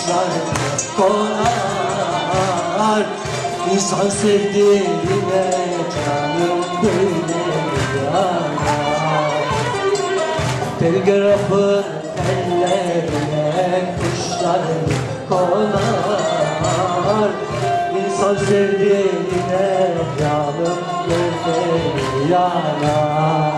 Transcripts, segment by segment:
kuşlar konar. İnsan sevdiğine canım böyle yanar. Telgrafın tellerine kuşlar konar. İnsan sevdiğine canım böyle yanar.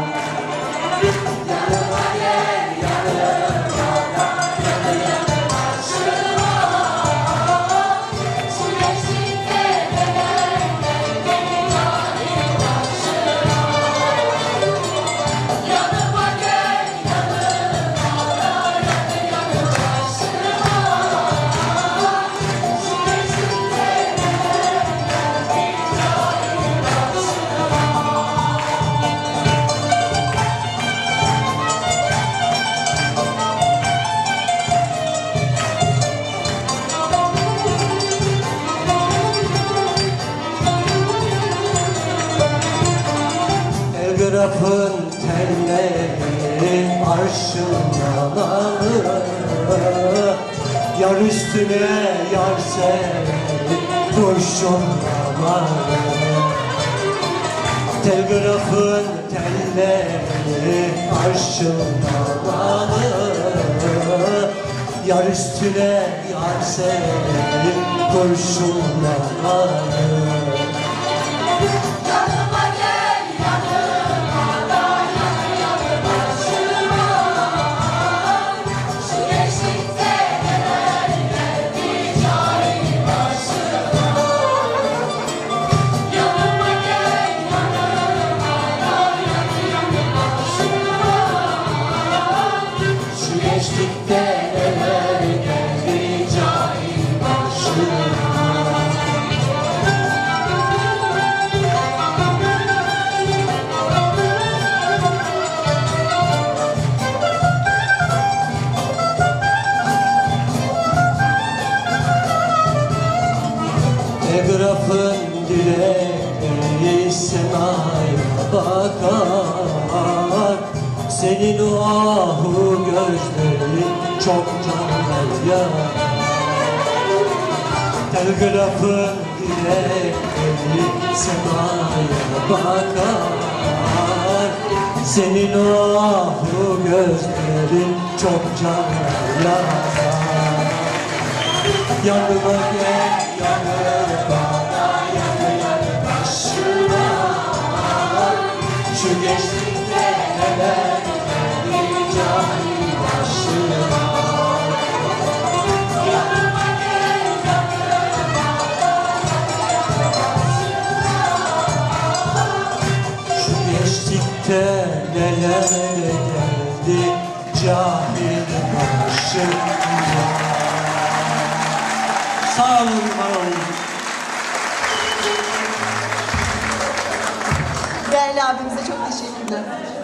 Telgrafın telleri arşından alır. Yar üstüne yar sevdi kurşunlar. Telgrafın telleri arşından alır. Yar üstüne yar sevdi kurşunlar. Telgrafın direği semaya bakar. Senin o ahu gözlerin çok canlar yanar. Telgrafın direği semaya bakar. Senin o ahu gözlerin çok canlar yanar. Yanıma gel, yanıma yanı başıma. Şu gençlikte neler geldi cahil başıma. Yanıma gel, yanıma yanı başıma. Şu gençlikte neler geldi cahil başıma. Sağ olun, var olun. Değerli abimize çok teşekkürler.